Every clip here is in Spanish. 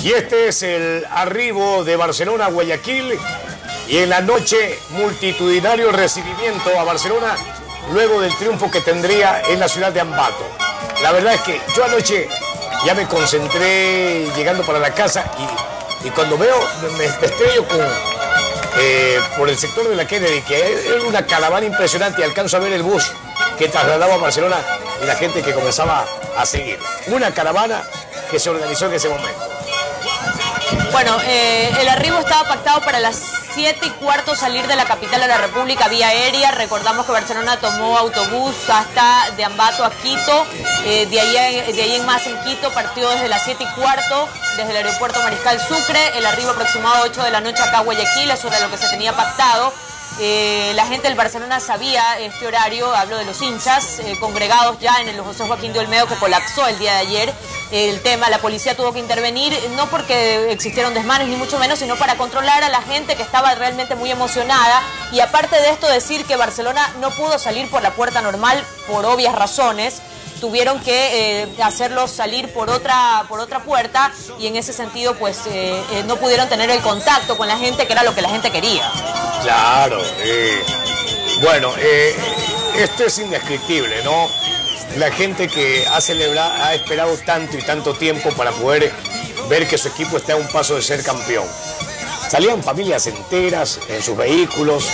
Y este es el arribo de Barcelona a Guayaquil y en la noche multitudinario recibimiento a Barcelona luego del triunfo que tendría en la ciudad de Ambato. La verdad es que yo anoche ya me concentré llegando para la casa y cuando veo, me estrello por el sector de la Kennedy, que era una caravana impresionante, y alcanzo a ver el bus que trasladaba a Barcelona y la gente que comenzaba a seguir. Una caravana que se organizó en ese momento. Bueno, el arribo estaba pactado para las 7:15 salir de la capital de la República vía aérea. Recordamos que Barcelona tomó autobús hasta de Ambato a Quito. De ahí en más en Quito partió desde las 7:15 desde el aeropuerto Mariscal Sucre. El arribo aproximado a 8 de la noche acá a Guayaquil, eso era lo que se tenía pactado. La gente del Barcelona sabía este horario, hablo de los hinchas, congregados ya en el José Joaquín de Olmedo, que colapsó el día de ayer. El tema, la policía tuvo que intervenir, no porque existieron desmanes ni mucho menos, sino para controlar a la gente que estaba realmente muy emocionada. Y aparte de esto, decir que Barcelona no pudo salir por la puerta normal por obvias razones. Tuvieron que hacerlos salir por otra puerta, y en ese sentido pues no pudieron tener el contacto con la gente, que era lo que la gente quería. Claro, bueno, esto es indescriptible, ¿no? La gente que ha esperado tanto y tanto tiempo para poder ver que su equipo está a un paso de ser campeón. Salían familias enteras en sus vehículos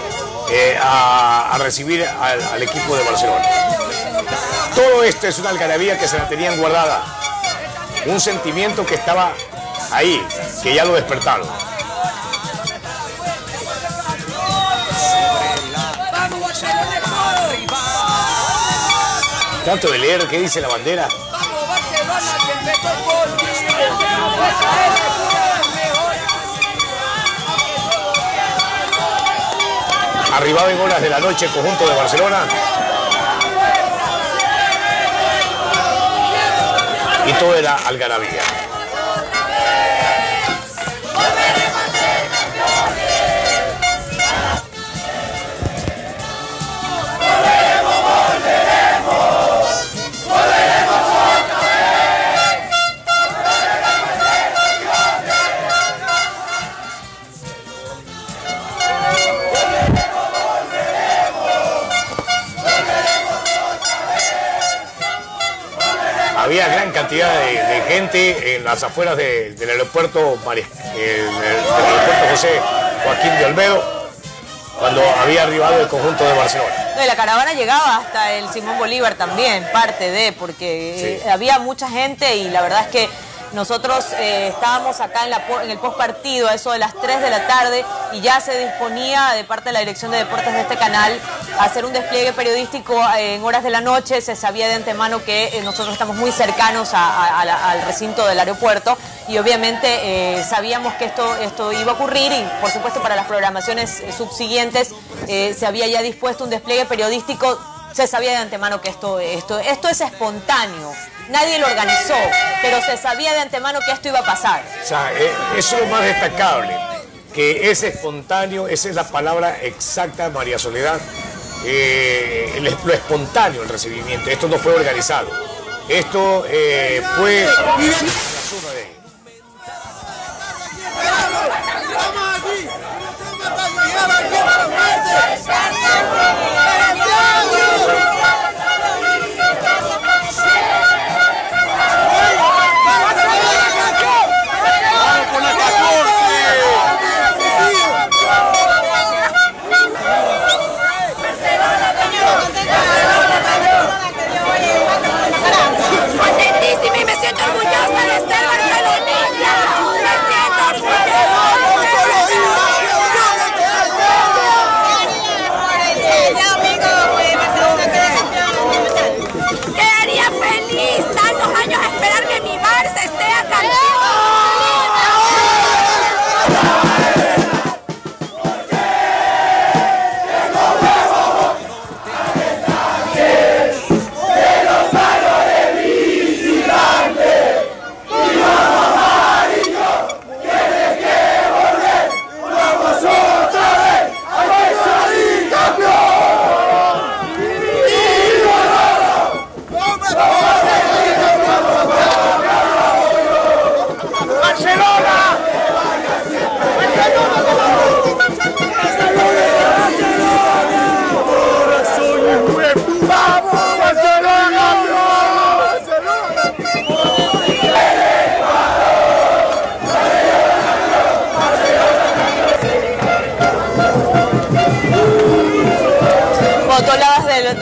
a recibir al equipo de Barcelona. Todo esto es una algarabía que se la tenían guardada. Un sentimiento que estaba ahí, que ya lo despertaron. Trato de leer qué dice la bandera. Arribaba en horas de la noche el conjunto de Barcelona. Y todo era algarabía. Había gran cantidad de gente en las afueras del aeropuerto José Joaquín de Olmedo cuando había arribado el conjunto de Barcelona. La caravana llegaba hasta el Simón Bolívar también, parte de, porque sí, había mucha gente, y la verdad es que nosotros estábamos acá en el postpartido a eso de las 3 de la tarde, y ya se disponía de parte de la Dirección de Deportes de este canal a hacer un despliegue periodístico en horas de la noche. Se sabía de antemano que nosotros estamos muy cercanos al recinto del aeropuerto, y obviamente sabíamos que esto iba a ocurrir, y por supuesto para las programaciones subsiguientes se había ya dispuesto un despliegue periodístico. Se sabía de antemano que esto es espontáneo. Nadie lo organizó, pero se sabía de antemano que esto iba a pasar. O sea, eso es lo más destacable, que es espontáneo, esa es la palabra exacta, María Soledad. Lo espontáneo, el recibimiento. Esto no fue organizado. Esto fue la suma de ellos. Y me siento orgullosa de ser barcelonesa.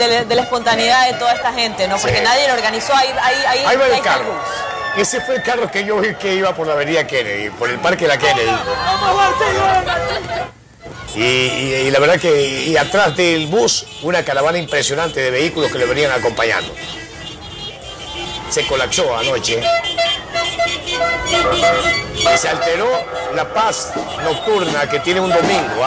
de la espontaneidad de toda esta gente, ¿no? Porque nadie lo organizó. Ahí va el carro. Ese fue el carro que yo vi que iba por la avenida Kennedy, por el parque de la Kennedy. Y la verdad que atrás del bus una caravana impresionante de vehículos que lo venían acompañando. Se colapsó anoche. Y se alteró la paz nocturna que tiene un domingo.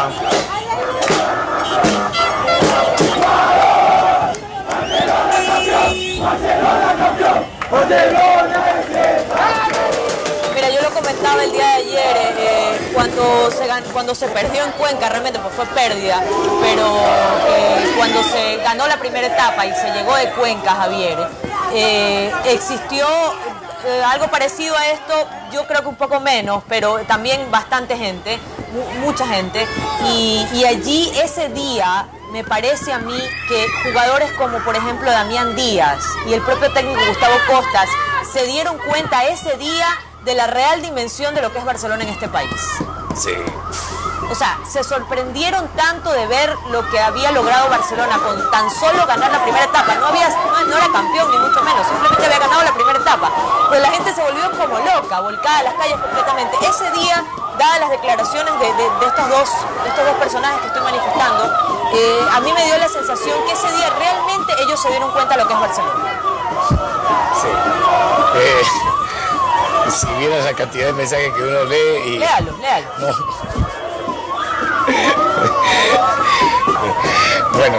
Mira, yo lo comentaba el día de ayer, cuando se perdió en Cuenca, realmente pues fue pérdida, pero cuando se ganó la primera etapa y se llegó de Cuenca, Javier, existió algo parecido a esto, yo creo que un poco menos, pero también bastante gente, mucha gente, y allí ese día me parece a mí que jugadores como por ejemplo Damián Díaz y el propio técnico Gustavo Costas se dieron cuenta ese día de la real dimensión de lo que es Barcelona en este país. Sí. O sea, se sorprendieron tanto de ver lo que había logrado Barcelona con tan solo ganar la primera etapa. No era campeón ni mucho menos, simplemente había ganado la primera etapa. Pero la gente se volvió como loca, volcada a las calles completamente. Ese día, dadas las declaraciones de estos dos personajes que estoy manifestando, a mí me dio la sensación que ese día realmente ellos se dieron cuenta de lo que es Barcelona. Sí. Si vieras la cantidad de mensajes que uno lee y... Léalo. No. Bueno,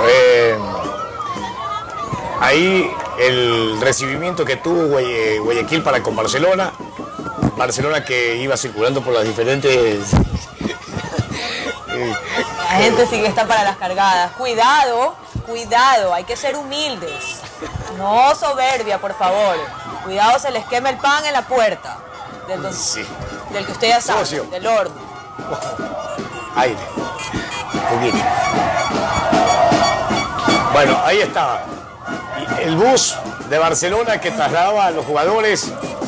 ahí el recibimiento que tuvo Guayaquil para con Barcelona que iba circulando por las diferentes... La gente sí que está para las cargadas. Cuidado, hay que ser humildes. No soberbia, por favor. Cuidado, se les quema el pan en la puerta. Del que usted ya sabe, del horno. Aire. Un poquito. Bueno, ahí estaba. El bus de Barcelona que trasladaba a los jugadores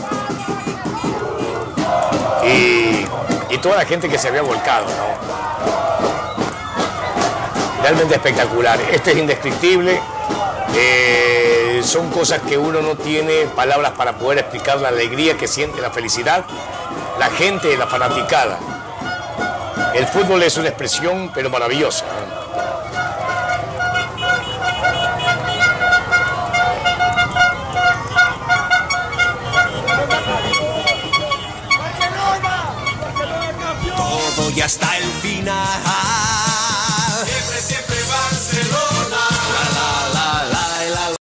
y toda la gente que se había volcado, ¿no? Realmente espectacular. Esto es indescriptible. Son cosas que uno no tiene palabras para poder explicar la alegría que siente, la felicidad, la gente, la fanaticada. El fútbol es una expresión, pero maravillosa, ¿no? Todo y hasta el final.